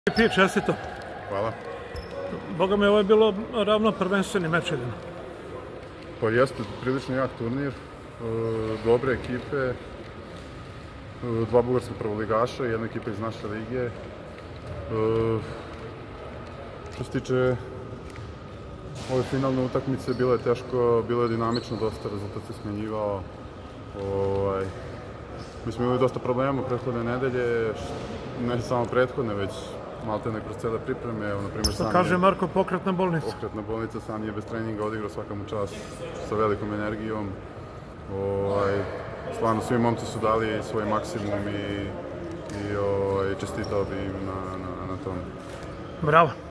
Čestito. Hvala. Boga mi, ovo je bilo ravno prvenstveni meč jedan. Pa jeste, prilično jak turnir, dobre ekipe, dva bugarska prvoligaša i jedna ekipa iz naše lige. Što se tiče ove finalne utakmice, bilo je teško, bilo je dinamično, dosta rezultat se smenjivao. Mi smo imali dosta problema prethodne nedelje, ne samo prethodne, već maltene kroz cele pripreme. Što kaže Marko, pokretna bolnica. Pokretna bolnica, sam je bez treninga odigrao, svaka mu čast, sa velikom energijom. Stvarno, svi momci su dali svoj maksimum i čestitao bi im na tome. Bravo.